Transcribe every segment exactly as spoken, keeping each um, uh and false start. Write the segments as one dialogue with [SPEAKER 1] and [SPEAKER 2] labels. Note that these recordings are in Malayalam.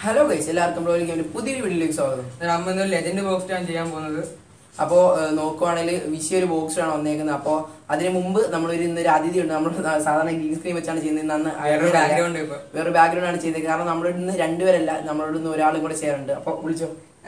[SPEAKER 1] ഹലോ ഗൈസ്, എല്ലാവർക്കും പുതിയൊരു വീഡിയോയിലേക്ക് സ്വാഗതം.
[SPEAKER 2] അമ്മ ലെജൻഡ് ബോക്സ് ആണ് ചെയ്യാൻ പോകുന്നത്.
[SPEAKER 1] അപ്പോൾ നോക്കുവാണെങ്കിൽ വിഷയൊരു ബോക്സ് ആണ് വന്നേക്കുന്നത്. അപ്പോൾ അതിന് മുമ്പ് നമ്മളൊരു ഇന്നൊരു അതിഥി ഉണ്ട്. നമ്മൾ സാധാരണ ഗ്രീൻ സ്ക്രീൻ വെച്ചാണ് ചെയ്യുന്നത്. അന്ന് വേറെ ബാക്ക്ഗ്രൗണ്ട് ആണ് ചെയ്തത്. കാരണം നമ്മളോട് ഇന്ന് രണ്ടുപേരല്ല, നമ്മളോട് ഇന്ന് ഒരാളും കൂടെ ചെയ്യാറുണ്ട്. അപ്പോൾ വിളിച്ചോ.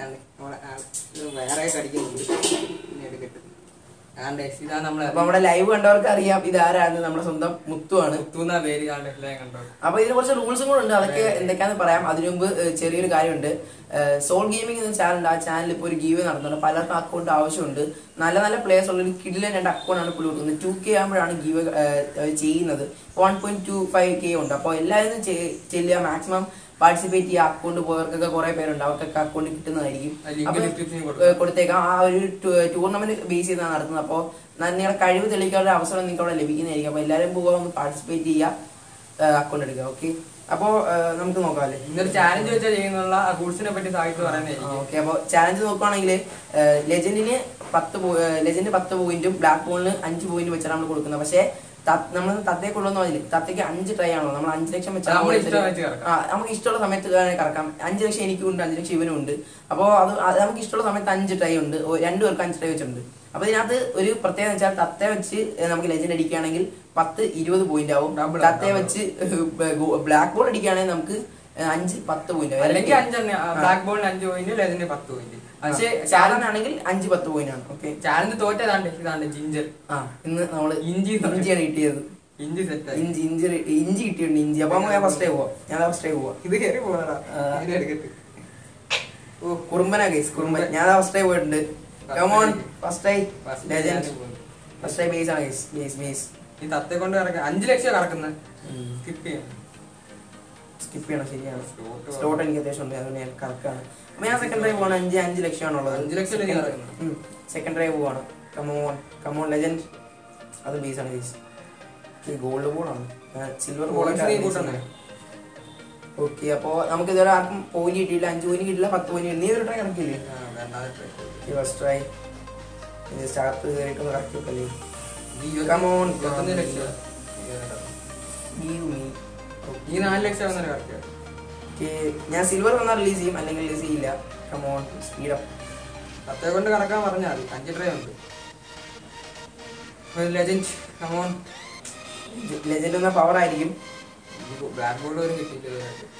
[SPEAKER 1] അപ്പൊ നമ്മുടെ ലൈവ് കണ്ടവർക്ക് അറിയാം ഇതാരാണ്. നമ്മുടെ സ്വന്തം മുത്തുവാണ്. അപ്പൊ ഇതിന് കുറച്ച് റൂൾസും കൂടെ ഉണ്ട്. അതൊക്കെ എന്തൊക്കെയാന്ന് പറയാം. അതിനു മുമ്പ് ചെറിയൊരു കാര്യമുണ്ട്. സോൾ ഗെയിമിംഗ് എന്ന ചാനൽ, ആ ചാനൽ ഇപ്പോൾ ഒരു ഗീവ് നടത്തുന്നുണ്ട്. പലർക്കും അക്കൗണ്ട് ആവശ്യമുണ്ട്. നല്ല നല്ല പ്ലേയേഴ്സ് ഉള്ള ഒരു കിഡിലെ രണ്ട് അക്കൗണ്ട് ആണ് പുള്ളി കൊടുക്കുന്നത്. ടു കെ ആകുമ്പോഴാണ് ഗീവ് ചെയ്യുന്നത്. One point two five K ഉണ്ട്. അപ്പോൾ എല്ലാവരും ചെല്ലുക, മാക്സിമം പാർട്ടിസിപ്പേറ്റ് ചെയ്യുക. അക്കൗണ്ട് പോയവർക്കൊക്കെ കുറെ പേരുണ്ട്, അവർക്കൊക്കെ അക്കൗണ്ട് കിട്ടുന്നതായിരിക്കും. കൊടുത്തേക്കാം. ആ ഒരു ടൂർണമെന്റ് ബേസ് ചെയ്താണ് നടത്തുന്നത്. അപ്പോൾ നിങ്ങളുടെ കഴിവ് തെളിയിക്കാനുള്ള അവസരം നിങ്ങൾക്ക് അവിടെ ലഭിക്കുന്നതായിരിക്കും. അപ്പോൾ എല്ലാവരും പോകാൻ ഒന്ന് പാർട്ടിസിപ്പേറ്റ് ചെയ്യുക, അക്കൗണ്ട് എടുക്കുക. ഓക്കെ, അപ്പോ നമുക്ക് നോക്കാമല്ലേ.
[SPEAKER 2] ഇന്നൊരു ചാലഞ്ച് വെച്ചാൽ ചെയ്യുന്നുള്ള റൂൾസിനെ പറ്റി സാഹിത്യം പറയുന്നതായിരിക്കും.
[SPEAKER 1] ഓക്കെ, അപ്പോൾ ചാലഞ്ച് നോക്കുകയാണെങ്കിൽ ലെജൻഡിന് പത്ത് ലെജൻഡ് പത്ത് പോയിന്റും ബ്ലാക്ക് ബോളിന് അഞ്ച് പോയിന്റ് വെച്ചാണ് നമ്മൾ കൊടുക്കുന്നത്. പക്ഷേ നമ്മൾ തത്തയെ കൊള്ളുന്ന പറഞ്ഞില്ലേ, തത്തയ്ക്ക് അഞ്ച് ട്രൈ ആണല്ലോ. നമ്മൾ അഞ്ച് ലക്ഷം വെച്ചാൽ നമുക്ക് ഇഷ്ടമുള്ള സമയത്ത് കറക്കാം. അഞ്ച് ലക്ഷം എനിക്കും ഉണ്ട്, അഞ്ച് ലക്ഷം ഇവനും ഉണ്ട്. അപ്പോൾ അത് നമുക്ക് ഇഷ്ടമുള്ള സമയത്ത് അഞ്ച് ട്രൈ ഉണ്ട്. രണ്ടുപേർക്ക് അഞ്ച് ട്രൈ വെച്ചിട്ടുണ്ട്. അപ്പൊ ഇതിനകത്ത് ഒരു പ്രത്യേകത വെച്ചാൽ തത്തയെ വെച്ച് നമുക്ക് ലെജൻഡ് അടിക്കുകയാണെങ്കിൽ പത്ത് ഇരുപത് പോയിന്റ് ആവും. തത്തയെ വെച്ച് ബ്ലാക്ക് ബോൾ അടിക്കുകയാണെങ്കിൽ നമുക്ക് അഞ്ച് പത്ത് പോയിന്റ്
[SPEAKER 2] അല്ലെങ്കിൽ ബ്ലാക്ക് ബോളിന് അഞ്ച് പോയിന്റ്, ലെജൻഡിന് പത്ത് പോയിന്റ്. പക്ഷേ
[SPEAKER 1] ചാലഞ്ച് ആണെങ്കിൽ അഞ്ച് പത്ത് പോയിന്റ് ആണ്. ഓക്കെ,
[SPEAKER 2] ചാലഞ്ച് തോറ്റതാണ് ഇതാണ് ജിഞ്ചർ.
[SPEAKER 1] ആ ഇന്ന് നമ്മള് ഇഞ്ചി ഇഞ്ചിയാണ് കിട്ടിയത്.
[SPEAKER 2] ഇഞ്ചി സെറ്റ്
[SPEAKER 1] ഇഞ്ചി ഇഞ്ചി ഇഞ്ചി കിട്ടിയിട്ടുണ്ട്. ഇഞ്ചി. അപ്പൊ ഞാൻ ഫസ്റ്റ് ടൈം പോവാം. ഞാൻ ഫസ്റ്റ് ടൈം പോവാം.
[SPEAKER 2] ഇത് കയറി പോകാ
[SPEAKER 1] കുറുമ്പനാ കേസ്, കുറുമ്പൻ. ഞാൻ ഫസ്റ്റ് ടൈം പോയിട്ടുണ്ട്. Come on, first time legend, first time base ആണ് കേസ്, ബേസ് ബേസ്.
[SPEAKER 2] ഈ തത്തെ കൊണ്ട് കറക്കാം. അഞ്ച് ലക്ഷം കറക്കുന്നത് സ്കിപ്പ് ചെയ്യണം.
[SPEAKER 1] സ്കിപ്പ് ചെയ്യണം, ശരിയാണ്. സ്ലോട്ട് എനിക്ക് അത്യാവശ്യം ഉണ്ട്, അതുകൊണ്ട് ഞാൻ കറക്കാണ്. അപ്പൊ ഞാൻ സെക്കൻഡ് ഡ്രൈവ് പോവാണ്. അഞ്ച് അഞ്ച് ലക്ഷമാണുള്ളത്.
[SPEAKER 2] അഞ്ച് ലക്ഷം
[SPEAKER 1] സെക്കൻഡ് ഡ്രൈവ് പോവാണ്. Come on come on legend. അത് ബേസ് ആണ് കേസ്. ഗോൾഡ് ബോളാണ്, സിൽവർ ബോൾ. ഓക്കെ, അപ്പൊ നമുക്ക് ഇതുവരെ ആർക്കും പോയിന്റ് കിട്ടിയില്ല. അഞ്ച് പോയിന്റ് കിട്ടില്ല, പത്ത് പോയിന്റ്. നീ ഒരു ട്രൈ കറക്കില്ലേ? ഫസ്റ്റ് ട്രൈ സ്റ്റാർട്ട് കയറിയിട്ട് കറക്കി വെക്കല്ലേ. കമോൺ,
[SPEAKER 2] ഈ നാല് ലക്ഷം
[SPEAKER 1] ഞാൻ സിൽവർ വന്നാൽ റിലീസ് ചെയ്യും, അല്ലെങ്കിൽ റിലീസ് ചെയ്യില്ല. Come on, speed up.
[SPEAKER 2] പത്തേ കൊണ്ട് കറക്കാൻ പറഞ്ഞാൽ അഞ്ച് ട്രൈ ഉണ്ട്. Legend, come on.
[SPEAKER 1] ലെജൻഡ് എന്ന പവർ ആയിരിക്കും.
[SPEAKER 2] ബ്ലാക്ക് ബോർഡ് വരെ കിട്ടിയില്ല.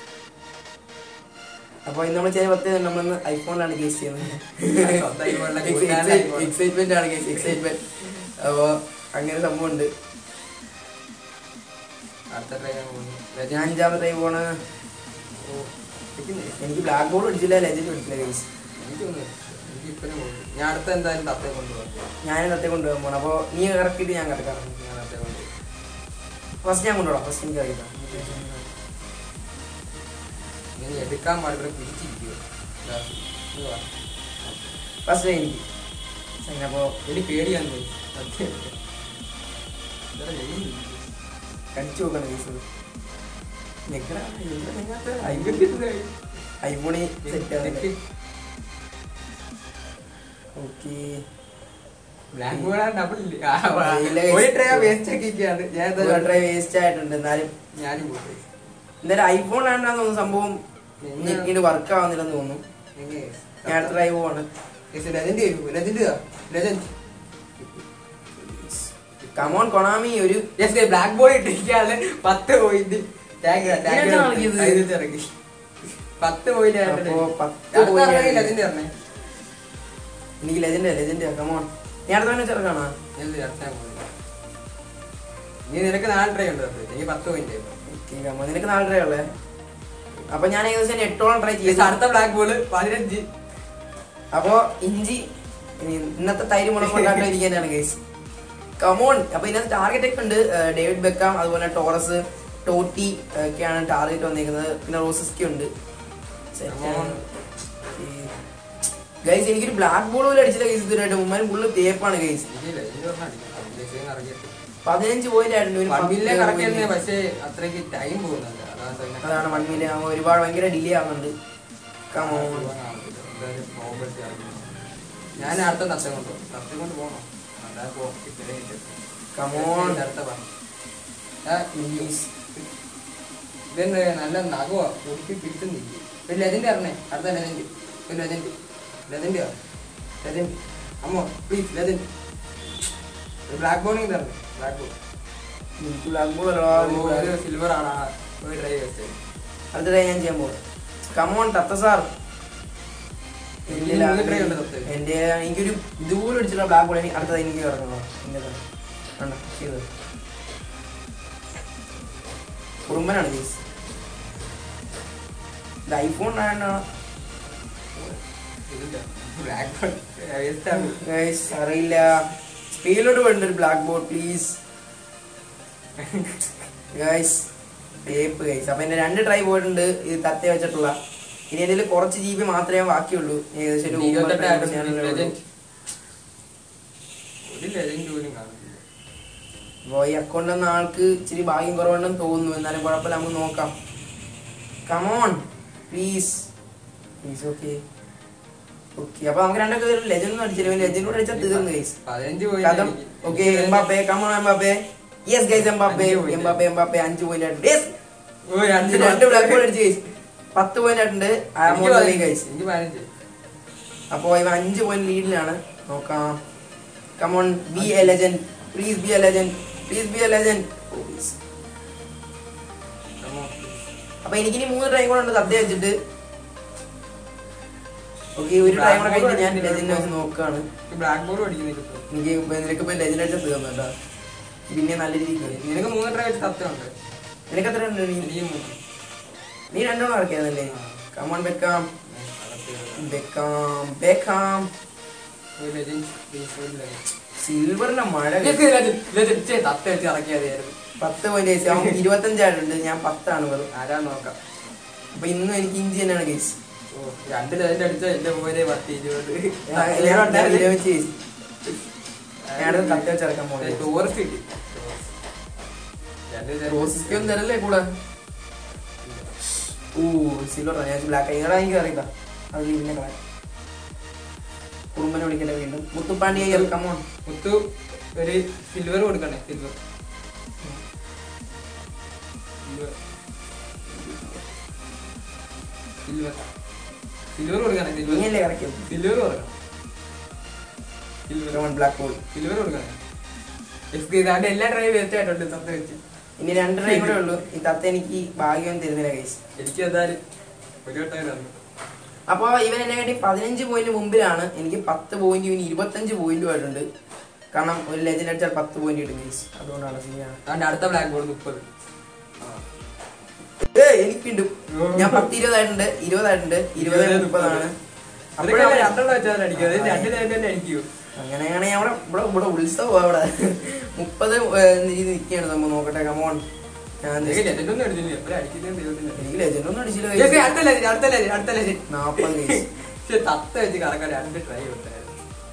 [SPEAKER 1] അപ്പൊ ഇന്ന് നമ്മൾ ചെയ്ത പത്ത് നമ്മളിന്ന് ഐഫോണിലാണ് കേസ് ചെയ്യുന്നത്. എക്സൈറ്റ്മെന്റ് ആണ് കേസ്, എക്സൈറ്റ്മെന്റ്. അപ്പൊ അങ്ങനെ സംഭവം ഉണ്ട്. ഞാൻ അഞ്ചാമത്തെ ട്രൈ പോണ. എനിക്ക് ബ്ലാക്ക് ബോർഡ് അടിച്ചില്ല, ലെജൻഡ് അടിച്ചില്ല കേസ്.
[SPEAKER 2] ഞാൻ അടുത്ത എന്തായാലും തത്തേ കൊണ്ടുപോകാം.
[SPEAKER 1] ഞാനും തത്തേ കൊണ്ടുപോകാൻ പോകണം. അപ്പൊ നീ കറക്കിയിട്ട് ഞാൻ കറക്കാം. ഫസ്റ്റ് ഞാൻ കൊണ്ടുപോകാം. ഫസ്റ്റ് എനിക്ക് അറിയില്ല.
[SPEAKER 2] എടുക്കാൻ പാടില്ല, പിടിച്ചിരിക്കുക.
[SPEAKER 1] ഫസ്റ്റ് എനിക്ക്. അപ്പോ
[SPEAKER 2] എനിക്ക് പേടിയാണ്
[SPEAKER 1] കടിച്ചു നോക്കണം കേസ്. ഐഫോണി സെറ്റ്. ഓക്കെ, വേസ്റ്റ് ആയിട്ടുണ്ട്. എന്നാലും
[SPEAKER 2] ഞാനും
[SPEAKER 1] എന്തായാലും ഐഫോൺ ആണെന്ന് തോന്നുന്നു സംഭവം. ഞെക്കിട്ട് വർക്ക് ആവുന്നില്ലെന്ന് തോന്നുന്നു. ഞാൻ അടുത്ത ഡ്രൈവ് പോവാണ്. Come on Konami. ഒരു
[SPEAKER 2] ബ്ലാക്ക് ബോർഡ് ഇട്ടിരിക്കാണ്. പത്ത് പോയിന്റ് പത്ത് പോയിന്റ്
[SPEAKER 1] എനിക്ക് ലെജൻഡ് ലെജൻഡ്. കമോൺ, ഞാൻ അടുത്ത തന്നെ ചെറുക്കാണോ?
[SPEAKER 2] നീ നിനക്ക് നാല് ട്രൈ ഉണ്ട്. എനിക്ക് പത്ത് പോയിന്റ്.
[SPEAKER 1] നിനക്ക് നാല് ട്രൈ ഉള്ളേ. അപ്പൊ ഞാൻ ഏകദേശം എട്ടോളം ട്രൈ ചെയ്തു.
[SPEAKER 2] അടുത്ത ബ്ലാക്ക് ബോൾ പതിനഞ്ച്.
[SPEAKER 1] അപ്പൊ ഇഞ്ചി ഇന്നത്തെ തൈര് മുളകൊണ്ടായിട്ട് ഇരിക്കാനാണ് കേസ്. കമോൺ. അപ്പൊ ഇതിനകത്ത് ടാർഗറ്റ് ഒക്കെ ഉണ്ട്. ഡേവിഡ് ബെക്കാം, അതുപോലെ ടോറസ്, ടോട്ടി ഒക്കെയാണ് ടാർഗറ്റ് വന്നിരിക്കുന്നത്. പിന്നെ റോസസ്കി ഉണ്ട്. ഗൈസ് എനിക്കൊരു ബ്ലാക്ക് ബോൾ പോലും അടിച്ചില്ല കേസ് ഇതുവരെയായിട്ട്. മുമ്പാനും ഫുള്ള് തേപ്പാണ് കേസ്. പതിനഞ്ച് പോയിന്റ് ആയിട്ടുണ്ട്. അതാണ് വൺ മില്യൺ ആകുമ്പോൾ ഒരുപാട് ഭയങ്കര ഡിലേ ആവുന്നുണ്ട്.
[SPEAKER 2] ഞാൻ അടുത്ത തത്ത കൊണ്ട് തത്ത കൊണ്ട് പോകണം. ഇതെന്താ നല്ല നഖവാ പൊട്ടി പിടിക്കുന്നില്ല. ഒരു ലെജൻഡ് പറഞ്ഞേ അടുത്ത ലെജൻഡ് ഒരു ലെജൻഡ് ലെജൻഡ് ലെജൻഡ് അമ്മോ പ്ലീസ് ലെജൻഡ് ഒരു ബ്ലാക്ക് ബോണിങ് തരണേ black ball
[SPEAKER 1] black ball
[SPEAKER 2] silver ആണ് ഒരു ട്രൈ വെച്ചത്
[SPEAKER 1] അടുത്ത ട്രൈ ഞാൻ ചെയ്യാൻ പോകും. കമോൺ തത്ത സാർ. എന്റെ എനിക്കൊരു ഇതുപോലെ അടിച്ചുള്ള ബ്ലാക്ക് ബോൾ അടുത്തത് എനിക്ക് ഇറങ്ങണോ എന്റെ ചെയ്ത് കുറുമ്പനാണ് ഗൈസ്. ഇത് ഐഫോൺ ആണോ ഗൈസ് അറിയില്ല. സ്പീഡിലോട്ട് വേണ്ട ഒരു ബ്ലാക്ക് ബോർഡ് പ്ലീസ് ഗൈസ്. ടേപ്പ് ഗൈസ്. അപ്പൊ എന്റെ രണ്ട് ട്രൈ പോയിട്ടുണ്ട് ഇത് തത്ത വെച്ചിട്ടുള്ള. ഇനി ഇതിൽ കുറച്ച് ജി ബി മാത്രമേ ബാക്കിയുള്ളൂ. ഏകദേശം ഒരു ഈ അക്കൗണ്ട് എന്ന ആൾക്ക് ഇച്ചിരി ഭാഗ്യം കുറവുണ്ടെന്ന് തോന്നുന്നു. എന്നാലും കുഴപ്പമില്ല, നമുക്ക് നോക്കാം. Come on please please. Okay okay അപ്പൊ നമുക്ക് രണ്ടൊക്കെ ലെജൻഡ് ഒന്നും അടിച്ചില്ല. ലെജൻഡ് കൂടെ അടിച്ചാൽ തീർന്നു guys. Okay Mbappe come on Mbappe. Yes guys Mbappe Mbappe Mbappe അഞ്ച് പോയിന്റ് ആയിട്ടുണ്ട്. രണ്ട് ബ്ലാക്ക് ബോൾ അടിച്ച് ഗൈസ് പത്ത് പോയിന്റ് ആയിട്ടുണ്ട്. ഗൈസ് അപ്പൊ ഇവ അഞ്ച് പോയിന്റ് ലീഡിലാണ്. നോക്കാം. Come on be a legend please be a legend please be a legend. അപ്പൊ എനിക്കിനി മൂന്ന് ട്രൈ കൂടെ ഉണ്ട് സദ്യ വെച്ചിട്ട്. ഓക്കെ ഒരു ട്രൈ കൂടെ കഴിഞ്ഞിട്ട് ഞാൻ ലെജൻഡ് വെച്ച് നോക്കാണ്.
[SPEAKER 2] ബ്ലാക്ക് ബോൾ അടിക്കുന്നില്ല
[SPEAKER 1] എനിക്ക് നിനക്ക് ഇപ്പൊ ലെജൻഡ് അടിച്ചാൽ തീർന്നു കേട്ടോ. പിന്നെ നല്ല രീതിക്ക്
[SPEAKER 2] നിനക്ക് മൂന്ന് ട്രൈ വെച്ച് സത്യമുണ്ട്.
[SPEAKER 1] നിനക്ക് എത്ര ഉണ്ട്? നീ രണ്ടെണ്ണം ഇറക്കിയതല്ലേ? Come on Beckham Beckham Beckham. സിൽവറിന്റെ മഴ. പത്ത് പോയിന്റ് ഗൈസ്. അവൻ ഇരുപത്തഞ്ചായിട്ടുണ്ട്, ഞാൻ പത്താണ് വെറും.
[SPEAKER 2] ആരാ നോക്കാം.
[SPEAKER 1] അപ്പൊ ഇന്നും എനിക്ക് ഇഞ്ചി തന്നെയാണ് ഗൈസ്.
[SPEAKER 2] രണ്ട് ലെജൻഡ് അടിച്ചാൽ എന്റെ പോലെ പത്ത് ഇരുപത്
[SPEAKER 1] ഇരുപത്തി ഞാനത് തത്ത വെച്ചിറക്കാൻ പോകുന്നത്.
[SPEAKER 2] ടൂറിസ്റ്റ് കിട്ടി
[SPEAKER 1] റോസിക്കൊന്നും തരല്ലേ കൂടെ. ഓ സിൽവർ ഞാൻ ബ്ലാക്ക് ആയി എനിക്ക് അറിയില്ല. അത് പിന്നെ കളയാം. കുറുമ്പനെ വിളിക്കണ്ട വീണ്ടും. മുത്തുപ്പാണ്ടി കമോൺ.
[SPEAKER 2] മുത്തു ഒരു സിൽവർ കൊടുക്കണേ. സിൽവർ സിൽവർ സിൽവർ കൊടുക്കണേ.
[SPEAKER 1] സിൽവർ കറക്കും.
[SPEAKER 2] സിൽവർ കൊടുക്കണം.
[SPEAKER 1] സിൽവർ ബ്ലാക്ക് ബോൾ
[SPEAKER 2] സിൽവർ കൊടുക്കണേ. എല്ലാ ഡ്രൈവ് വേസ്റ്റ് ആയിട്ടുണ്ട് തത്ത വെച്ച്.
[SPEAKER 1] ഇനി രണ്ട് ട്രൈ കൂടെ ഉള്ളൂ. ഈ തത്ത എനിക്ക് ഭാഗ്യം തരുന്നില്ല ഗൈസ്.
[SPEAKER 2] എനിക്ക് എന്തായാലും ഒരു വട്ടം.
[SPEAKER 1] അപ്പൊ ഇവൻ എന്നെ കാട്ടി പതിനഞ്ച് പോയിന്റ് മുമ്പിലാണ്. എനിക്ക് പത്ത് പോയിന്റ് ഇവന് ഇരുപത്തഞ്ച് പോയിന്റും ആയിട്ടുണ്ട്. കാരണം ഒരു ലെജൻഡ് അടിച്ചാൽ പത്ത് പോയിന്റ് കിട്ടും ഗൈസ്. അതുകൊണ്ടാണ് സീനാണ്.
[SPEAKER 2] അടുത്ത ബ്ലാക്ക് ബോർഡ് മുപ്പത്.
[SPEAKER 1] ഏ എനിക്കുണ്ട്. ഞാൻ പത്ത് ഇരുപതായിട്ടുണ്ട് ഇരുപതായിട്ടുണ്ട് ഇരുപത് മുപ്പതാണ്. അങ്ങനെയാണെങ്കിൽ അവിടെ ഇവിടെ ഇവിടെ ഉത്സവം അവിടെ മുപ്പത് നിൽക്കുകയാണ്. നമ്മൾ നോക്കട്ടെ. കമോൺ.
[SPEAKER 2] നാപ്പത് തത്ത വെച്ച് കറക്കാൻ രണ്ട് ട്രൈ വിട്ടായിരുന്നു.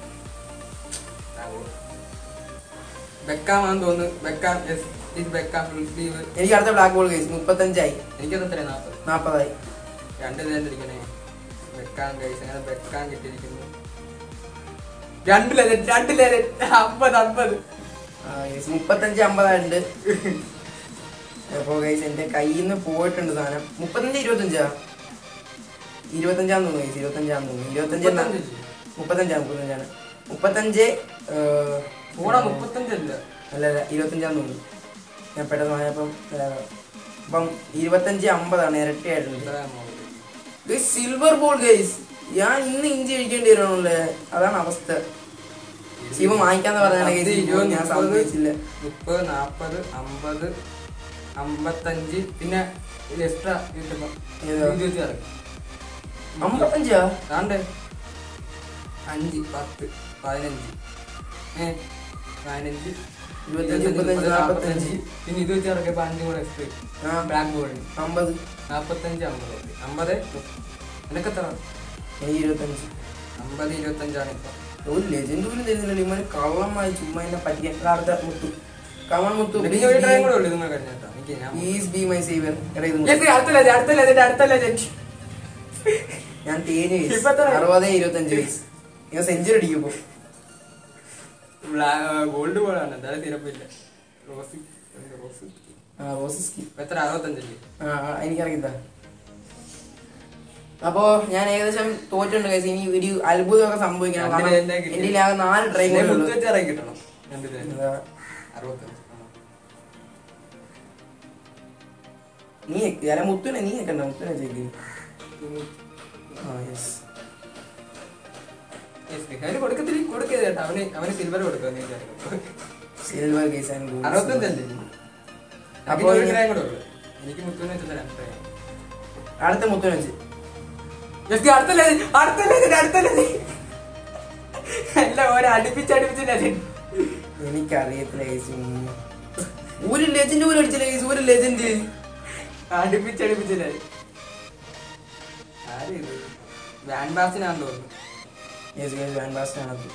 [SPEAKER 2] ബെക്കാമാന്ന് തോന്നുന്നു. Beckham Beckham full sleeve.
[SPEAKER 1] എനിക്ക് അടുത്ത ബ്ലാക്ക് ബോൾ കേസ് മുപ്പത്തഞ്ചായി.
[SPEAKER 2] എനിക്കത് എത്ര നാപ്പത്
[SPEAKER 1] നാപ്പതായി.
[SPEAKER 2] രണ്ട് ലെജൻഡ് അടിക്കണേ. ബെക്കാം കേസ് അങ്ങനെ ബെക്കാം കിട്ടിയിരിക്കുന്നു. രണ്ട് ലെജൻഡ് രണ്ട് ലെജൻഡ് അമ്പത് അമ്പത്
[SPEAKER 1] മുപ്പത്തഞ്ച് അമ്പതായിട്ടുണ്ട്. അപ്പൊ ഗൈസ് എന്റെ കയ്യിൽ നിന്ന് പോയിട്ടുണ്ട് സാധനം. മുപ്പത്തഞ്ച് ഇരുപത്തഞ്ചാ ഇരുപത്തഞ്ചാന്ന് തോന്നുന്നു ഗൈസ്. ഇരുപത്തഞ്ചാന്ന് തോന്നുന്നു. ഇരുപത്തഞ്ച് മുപ്പത്തഞ്ചാണ് മുപ്പത്തഞ്ചാണ് മുപ്പത്തഞ്ച്
[SPEAKER 2] മുപ്പത്തഞ്ചല്ല
[SPEAKER 1] അല്ല അല്ല ഇരുപത്തഞ്ചാന്ന് തോന്നുന്നു. ഞാൻ പെട്ടെന്ന് പറഞ്ഞപ്പം അപ്പം ഇരുപത്തഞ്ച് അമ്പതാണ്. ഇരട്ടിയായിട്ടുണ്ട്. Silver ball guys. ഞാൻ ഇന്ന് ഇഞ്ചി കഴിക്കേണ്ടി വരണല്ലേ. അതാണ് അവസ്ഥ. ശിവ വാങ്ങിക്കാന്ന് പറഞ്ഞാൽ ഞാൻ സംഭവിച്ചില്ല.
[SPEAKER 2] മുപ്പത് നാപ്പത് അമ്പത് അമ്പത്തഞ്ച് പിന്നെ എക്സ്ട്രാ കിട്ടുമ്പോ
[SPEAKER 1] അമ്പത്തഞ്ചാ
[SPEAKER 2] താണ്ട് അഞ്ച് പത്ത് പതിനഞ്ച് ഏഹ് പതിനഞ്ച് ഇരുപത്തഞ്ച് മുപ്പത്തഞ്ച് നാപ്പത്തഞ്ച് പിന്നെ ഇത് വെച്ച് ഇറക്കിയപ്പോ അഞ്ചും കൂടെ എക്സ്ട്രാ ബ്ലാക്ക് ബോർഡ്
[SPEAKER 1] അമ്പത്
[SPEAKER 2] നാപ്പത്തഞ്ച് അമ്പത് അമ്പത് നിനക്ക് എത്ര?
[SPEAKER 1] ഇരുപത്തഞ്ച്.
[SPEAKER 2] അമ്പത് ഇരുപത്തഞ്ചാണ് ഇപ്പൊ.
[SPEAKER 1] ഒരു ലെജൻഡ് പോലും തരുന്നില്ല. ഇവന് കള്ളമായി ചുമ്മാ എന്നെ പറ്റിക്കാൻ. അടുത്ത മുത്തു കമൺ മുത്തു. ഞാൻ തേഞ്ഞ് അറുപത് ഇരുപത്തഞ്ച് വയസ്സ് ഇവ സെഞ്ചുറി അടിക്കുമ്പോ
[SPEAKER 2] ഗോൾഡ് ബോളാണ്. എന്തായാലും തിരപ്പില്ല. എത്ര അറുപത്തഞ്ചല്ലേ?
[SPEAKER 1] എനിക്കറിയില്ല. അപ്പോ ഞാൻ ഏകദേശം തോറ്റുണ്ട് ഗൈസ്. ഇനി ഒരു അത്ഭുതമൊക്കെ സംഭവിക്കണം. കാരണം എന്റെ ആകെ നാല് ട്രൈ കൂടെ ഉള്ളൂ.
[SPEAKER 2] കിട്ടണം.
[SPEAKER 1] നീ അല്ല മുത്തുനെ നീ വെക്കണ്ട, മുത്തുനെ ചെയ്ത്
[SPEAKER 2] അവന് കൊടുക്കത്തില്ല, കൊടുക്കരുത് കേട്ടോ. അവന് അവന് സിൽവർ കൊടുക്കുക.
[SPEAKER 1] സിൽവർ കേസ്
[SPEAKER 2] അറുപത്തഞ്ചല്ലേ? അപ്പൊ എനിക്ക് മുത്തുനെ വെച്ചാൽ
[SPEAKER 1] അടുത്ത മുത്തുനെ വെച്ച്
[SPEAKER 2] അടുത്തല്ലേ അടുത്തല്ലേ അടുത്തല്ലേ എല്ലാം ഓരോ അടുപ്പിച്ചടുപ്പിച്ചില്ല.
[SPEAKER 1] എനിക്കറിയത്തില്ല കേസ്. ഒരു ലെജൻഡ് പോലും അടിച്ചില്ല കേസ്. ഒരു ലെജൻഡ്
[SPEAKER 2] അടുപ്പിച്ചടുപ്പിച്ചില്ല. ആര് വാൻ ബാസ്റ്റിനാണെന്ന് തോന്നുന്നു.
[SPEAKER 1] വാൻ ബാസ്റ്റിനാണത്.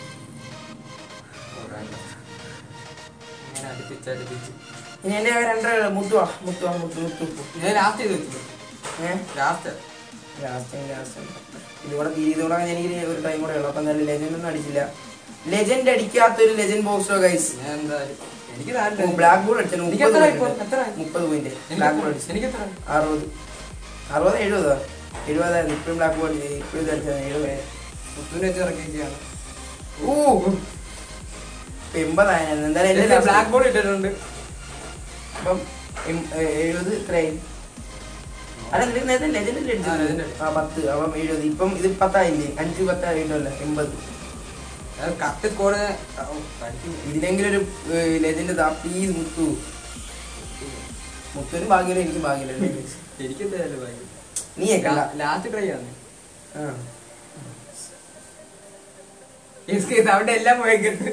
[SPEAKER 2] അങ്ങനെ അടുപ്പിച്ചടുപ്പിച്ച്
[SPEAKER 1] ഇനി എന്റെ രണ്ട് മുത്തുവാ മുത്തുവാ മുത്തു മുത്തു
[SPEAKER 2] ഞാൻ ലാസ്റ്റ് ചെയ്ത് വെച്ചു.
[SPEAKER 1] ഏഹ് ലാസ്റ്റ് ലാസ്റ്റ് ലാസ്റ്റ് ഇതുകൂടെ തീരുകൂടെ എനിക്ക് ഒരു ടൈം കൂടെ ഉള്ളു. അപ്പൊ എന്തായാലും ലെജൻഡ് ഒന്നും അടിച്ചില്ല. ലെജൻഡ് അടിക്കാത്തൊരു ലെജൻഡ് ബോക്സോ ഗൈസ്.
[SPEAKER 2] എനിക്ക്
[SPEAKER 1] ബ്ലാക്ക് ബോൾ അടിച്ചു മുപ്പത് പോയിന്റ്. ബ്ലാക്ക് ബോൾ അടിച്ചു
[SPEAKER 2] എനിക്ക്
[SPEAKER 1] അറുപത് അറുപത് എഴുപതോ എഴുപതായിരുന്നു. ഇപ്പഴും ബ്ലാക്ക് ബോൾ ഇപ്പോഴും അടിച്ചത് എഴുപത്.
[SPEAKER 2] മുത്തുവിനെ വെച്ച് ഇറക്കിയാണ്.
[SPEAKER 1] ഓ എൺപതായിരുന്നു. എന്തായാലും
[SPEAKER 2] ബ്ലാക്ക് ബോൾ ഇട്ടിട്ടുണ്ട്.
[SPEAKER 1] അപ്പം എഴുപത് ഇത്രയായി. അല്ല നേരത്തെ ലെജൻഡ് അടിച്ചു ആ പത്ത്. അപ്പം എഴുപത്. ഇപ്പം ഇത് പത്തായില്ലേ? അഞ്ച് പത്തായിട്ടല്ല എൺപത്.
[SPEAKER 2] Correct score.
[SPEAKER 1] ഇതിനെങ്കിലും ഒരു ലെജൻഡ് താ പ്ലീസ് മുത്തു. മുത്തുവിന് ഭാഗ്യമില്ല, എനിക്ക് ഭാഗ്യമില്ല.
[SPEAKER 2] എനിക്കെന്തായാലും ഭാഗ്യം.
[SPEAKER 1] നീ
[SPEAKER 2] ലാസ്റ്റ് ട്രൈ ആണ്. അവിടെ എല്ലാം പോയേക്കുന്നത്.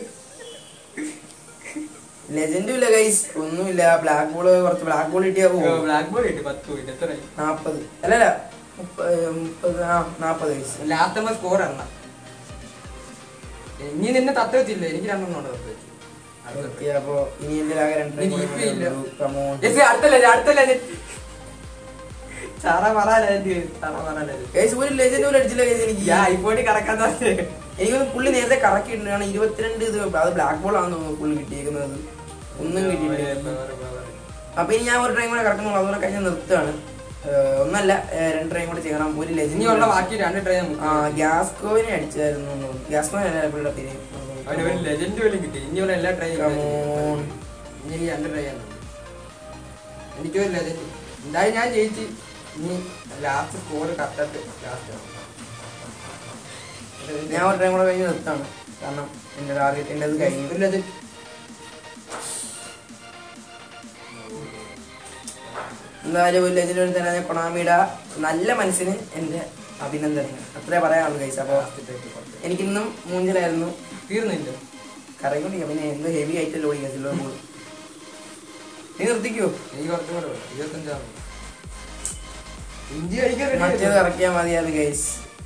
[SPEAKER 1] ലെജൻഡും ഇല്ല ഗൈസ്, ഒന്നുമില്ല. ബ്ലാക്ക് ബോള് കുറച്ച് ബ്ലാക്ക് ബോൾ കിട്ടിയാ പോകും.
[SPEAKER 2] ബ്ലാക്ക് ബോൾ കിട്ടി പത്ത് പോയിന്റ്. എത്ര?
[SPEAKER 1] നാപ്പത് അല്ലല്ല മുപ്പത് ആ നാപ്പത് ഗൈസ്.
[SPEAKER 2] ലാസ്റ്റ് നമ്മൾ സ്കോർ എണ്ണ. ഇനി നിന്നെ തത്ത വെച്ചില്ല. എനിക്ക് രണ്ടെണ്ണം തത്ത വെച്ചു.
[SPEAKER 1] അപ്പൊ ഇനി എന്റെ ആകെ രണ്ട്
[SPEAKER 2] അടുത്തല്ലേ അടുത്തല്ലേ ചാറ പറയാ.
[SPEAKER 1] ഒരു ലെജൻഡ് പോലും അടിച്ചില്ല ഗൈസ്. എനിക്ക്
[SPEAKER 2] ഐഫോണിൽ കറക്കാൻ
[SPEAKER 1] എനിക്കൊന്ന് പുള്ളി നേരത്തെ കറക്കിയിട്ടാണ്. ഇരുപത്തിരണ്ട് ഇത് അത് ബ്ലാക്ക് ബോൾ ആണെന്ന് തോന്നുന്നു പുള്ളി കിട്ടിയേക്കുന്നത്. ഒന്നും കിട്ടിയിട്ടില്ല. അപ്പൊ ഇനി ഞാൻ ഒരു ട്രെയിൻ കൂടെ കറക്കുന്നുള്ളൂ. അതുകൊണ്ട് കഴിഞ്ഞ നിർത്തുകയാണ്. ഒന്നല്ല രണ്ട് ട്രെയിൻ കൂടെ ചെയ്യണം. ഒരു ലെജൻഡ്
[SPEAKER 2] ബാക്കി രണ്ട് ട്രെയിൻ
[SPEAKER 1] ആ ഗ്യാസ്കോവിനെ അടിച്ചായിരുന്നു. ഗ്യാസ്കോവിനെ പുള്ളിയുടെ പേര്.
[SPEAKER 2] ലെജൻഡ് പോലും കിട്ടി. ഇനിയുള്ള എല്ലാ ട്രെയിനും ഇനി രണ്ട് ട്രെയിൻ എനിക്കൊരു ലെജൻഡ് എന്തായാലും ഞാൻ ജയിച്ച്. ഇനി ലാസ്റ്റ് സ്കോർ കറക്റ്റ് ലാസ്റ്റ്
[SPEAKER 1] ഞാൻ ഒരു ടൈം കൂടെ കഴിഞ്ഞ് നിർത്താണ്. കാരണം എന്റെ ടാർഗറ്റ് എന്റെ അത് കഴിഞ്ഞു.
[SPEAKER 2] ഒരു ലെജൻഡ്
[SPEAKER 1] എന്തായാലും ഒരു ലെജൻഡ് തന്നെ കൊണാമിയുടെ നല്ല മനസ്സിന് എന്റെ അഭിനന്ദനങ്ങൾ. അത്രേ പറയാനുള്ളൂ ഗൈസ്. അപ്പൊ എനിക്കിന്നും മൂഞ്ചലായിരുന്നു.
[SPEAKER 2] തീർന്നില്ല
[SPEAKER 1] കറങ്ങിക്കൊണ്ടിരിക്കുക. പിന്നെ എന്ത് ഹെവി ആയിട്ട് ലോഡിങ് സിൽവർ ബോൾ. നീ നിർത്തിക്കോ?
[SPEAKER 2] എനിക്ക് കുറച്ചും കൂടെ ഇരുപത്തഞ്ചാണ്. ഇഞ്ചി
[SPEAKER 1] മറ്റേത് ഇറക്കിയാൽ മതിയായിരുന്നു ഗൈസ്.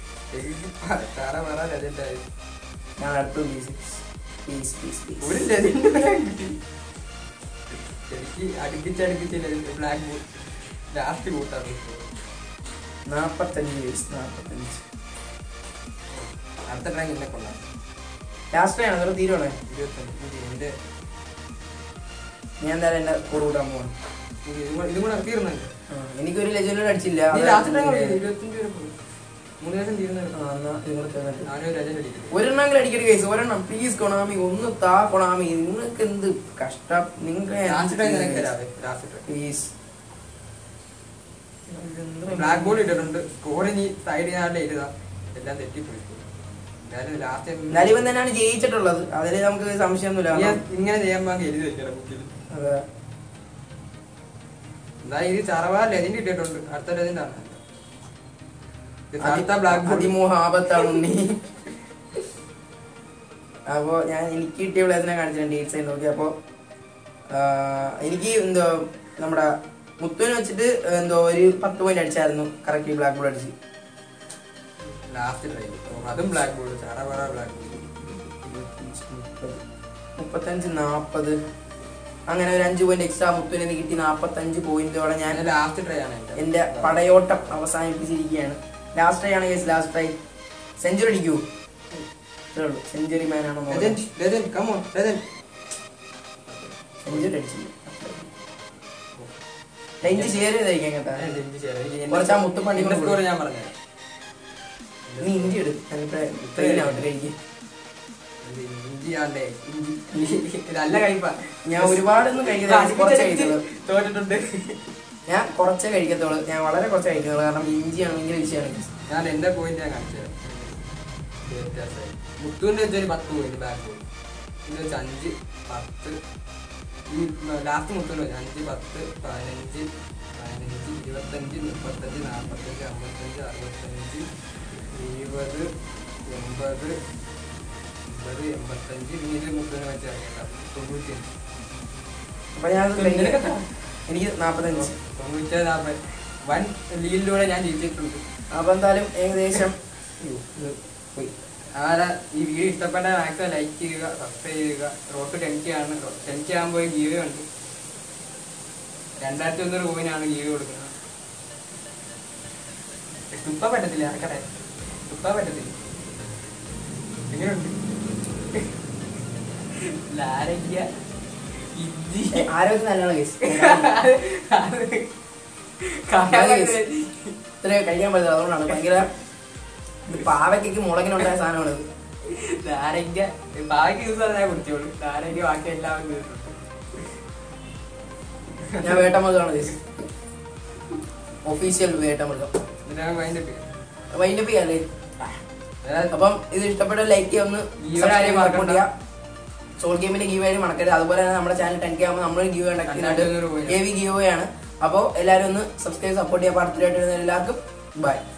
[SPEAKER 1] ഞാൻ അടുത്ത
[SPEAKER 2] ഒരു ലെജൻഡ് കിട്ടി. എനിക്ക് അടുപ്പിച്ചടുപ്പിച്ചില്ല. ബ്ലാക്ക് ബോൾ ലാസ്റ്റ് കൂട്ടാണ്.
[SPEAKER 1] നാപ്പത്തഞ്ച് ഗൈസ്. നാപ്പത്തഞ്ച്
[SPEAKER 2] അടുത്ത ട്രാങ്ക് എന്നെ കൊള്ളാം.
[SPEAKER 1] ലാസ്റ്റ് ട്രൈ ആണ് തീരുവാണേ.
[SPEAKER 2] ഇരുപത്തഞ്ച് എന്റെ
[SPEAKER 1] ഞാൻ എന്തായാലും എന്റെ കൂടെ കൂട്ടാൻ പോവാണ്.
[SPEAKER 2] ഇതും കൂടെ തീർന്നല്ലോ.
[SPEAKER 1] എനിക്കൊരു ലെജൻഡ് അടിച്ചില്ല. ഒരെണ്ണമെങ്കിലും അടിക്കട്ടെ ഗൈസ്. ഒരെണ്ണം പ്ലീസ് കൊണാമി. ഒന്ന് താ കൊണാമി. നിങ്ങൾക്ക് എന്ത് കഷ്ടം. നിങ്ങൾക്ക് പ്ലീസ്.
[SPEAKER 2] ബ്ലാക്ക് ബോൾ ഇട്ടിട്ടുണ്ട്. സ്കോർ ഇനി സൈഡ് ചെയ്യാനുള്ള എഴുതാം. എല്ലാം തെറ്റിപ്പോയി.
[SPEAKER 1] എന്നാലും ഇവൻ തന്നെയാണ് ജയിച്ചിട്ടുള്ളത്. അതിൽ നമുക്ക് സംശയമൊന്നുമില്ല.
[SPEAKER 2] ഇങ്ങനെ ചെയ്യാൻ പാകെ എഴുതി വെക്കണം ബുക്കിൽ.
[SPEAKER 1] അതെ
[SPEAKER 2] എന്താ ഇത് ചറവാ ലെജൻഡ് ഇട്ടിട്ടുണ്ട്. അടുത്ത ലെജൻഡ് ആണ്.
[SPEAKER 1] അതിമോഹാപത്താണ് ഉണ്ണി. അപ്പോ ഞാൻ എനിക്ക് കിട്ടിയ പ്ലേസിനെ കാണിച്ചിട്ടുണ്ട്. ഡേറ്റ് സൈഡ് നോക്കി. അപ്പോ എനിക്ക് എന്തോ നമ്മുടെ മുത്തുവിനെ വെച്ചിട്ട് എന്തോ ഒരു പത്ത് പോയിന്റ് അടിച്ചായിരുന്നു. കറക്റ്റ് ബ്ലാക്ക് ബോൾ അടിച്ച്
[SPEAKER 2] ലാസ്റ്റ് ട്രൈ. അതും ബ്ലാക്ക് ബോൾ. ചറവറ ബ്ലാക്ക് ബോൾ.
[SPEAKER 1] മുപ്പത്തഞ്ച് നാപ്പത് അങ്ങനെ ഒരു അഞ്ച് പോയിന്റ് എക്സ്ട്രാ മുത്തുവിന് കിട്ടി. നാപ്പത്തഞ്ച് പോയിന്റോടെ ഞാൻ
[SPEAKER 2] ലാസ്റ്റ് ട്രൈ ആണ്
[SPEAKER 1] എന്റെ പടയോട്ടം അവസാനിപ്പിച്ചിരിക്കുകയാണ്. ലാസ്റ്റ് ട്രൈ ആണ് ഗൈസ്. Last try. സെഞ്ചുറി അടിക്കൂ. ഇത്രേ ഉള്ളൂ. സെഞ്ചുറി മാൻ ആണോ? സെഞ്ചുറി അടിച്ചില്ല. ലെഞ്ച് ഷെയർ ചെയ്തായിരിക്കാം കേട്ടോ. കുറച്ച് ആ മുത്തുപണ്ടി
[SPEAKER 2] ഞാൻ പറഞ്ഞു.
[SPEAKER 1] നീ ഇഞ്ചി എടുക്കും ട്രെയിൻ ആവട്ടെ കഴിക്കും.
[SPEAKER 2] ഇഞ്ചിയാണ്ടേ ഇഞ്ചി നല്ല കഴിപ്പാ.
[SPEAKER 1] ഞാൻ ഒരുപാടൊന്നും കഴിക്കത്തില്ല, കുറച്ച് കഴിക്കുള്ളൂ.
[SPEAKER 2] തോറ്റിട്ടുണ്ട്.
[SPEAKER 1] ഞാൻ കുറച്ചേ കഴിക്കത്തുള്ളൂ, ഞാൻ വളരെ കുറച്ച് കഴിക്കുന്നുള്ളൂ. കാരണം ഇഞ്ചിയാണ് ഭയങ്കര വിഷയമാണ്.
[SPEAKER 2] ഞാൻ എന്റെ പോയിന്റ് ഞാൻ കാണിച്ചത് മുത്തൂന്റെ വെച്ചൊരു പത്ത് പോയിന്റ് ബാക്ക് പോയിന്റ് ഇത് വെച്ച് അഞ്ച് പത്ത് ഈ ലാസ്റ്റ് മുത്തൂന്ന് വെച്ചാൽ അഞ്ച് പത്ത് പതിനഞ്ച് പതിനഞ്ച് ഇരുപത്തഞ്ച് മുപ്പത്തഞ്ച് നാൽപ്പത്തഞ്ച് അമ്പത്തഞ്ച് അറുപത്തഞ്ച് എഴുപത് എൺപത് എൺപത് എൺപത്തഞ്ച് പിന്നെ ഇത് മുത്തൂന്ന് വെച്ച് ഇറങ്ങിയിട്ടാ തൊണ്ണൂറ്റി അഞ്ച്.
[SPEAKER 1] അപ്പൊ ഞാൻ എനിക്ക് നാപ്പത്തഞ്ച്
[SPEAKER 2] തൊണ്ണൂറ്റി നാൽപ്പത് വൻ ലീലിലൂടെ ഞാൻ ജയിച്ചിട്ടുണ്ട്.
[SPEAKER 1] അപ്പൊ എന്തായാലും ഏകദേശം
[SPEAKER 2] ആരാ ഈ വീഡിയോ ഇഷ്ടപ്പെട്ട മാക്സിമം ലൈക്ക് ചെയ്യുക, സബ്സ്ക്രൈബ് ചെയ്യുക. റോട്ട് ടെൻ കെ ആണ്. ടെൻ കെ ആകുമ്പോൾ ഗീവ് ഉണ്ട്. രണ്ടായിരത്തി ഒന്നൂറ് കോയിനാണ് ഗീവ് കൊടുക്കുന്നത്. തുപ്പ പറ്റത്തില്ല, ഇറക്കട്ടെ. തുപ്പ പറ്റത്തില്ല. എങ്ങനെയുണ്ട്? ലാരയ്ക്ക ഇഞ്ചി
[SPEAKER 1] ആരോഗ്യം നല്ലതാണ് കേസ്. ഇത്ര കഴിക്കാൻ പറ്റില്ല, അതുകൊണ്ടാണ്. ഭയങ്കര പാവയ്ക്ക് മുളകിനുണ്ടായ സാധനമാണ്.
[SPEAKER 2] നാരങ്ങ പാവയ്ക്ക് യൂസ് ഞാൻ കുടിച്ചോളൂ. നാരങ്ങ ബാക്കി എല്ലാവരും
[SPEAKER 1] ഞാൻ വേട്ടമൃഗമാണ് കേസ്, ഒഫീഷ്യൽ വേട്ടമൃഗം. വൈൻഡപ്പ് ചെയ്യാല്ലേ? അപ്പം ഇത് ഇഷ്ടപ്പെട്ട ലൈക്ക് ചെയ്യാം, ഒന്ന് സപ്പോർട്ട് ചെയ്യാം. സോൾ ഗെയിമിന്റെ ഗീവ് ആയി മറക്കരുത്. അതുപോലെ തന്നെ നമ്മുടെ ചാനൽ ടെൻ കെ ആകുമ്പോൾ നമ്മൾ ഗീവ് ഉണ്ടാക്കിയിട്ടുണ്ട്. എ വി ഗീവ് ആണ്. അപ്പോൾ എല്ലാവരും ഒന്ന് സബ്സ്ക്രൈബ് സപ്പോർട്ട് ചെയ്യാൻ പാർട്ടിയായിട്ട് എല്ലാവർക്കും ബൈ.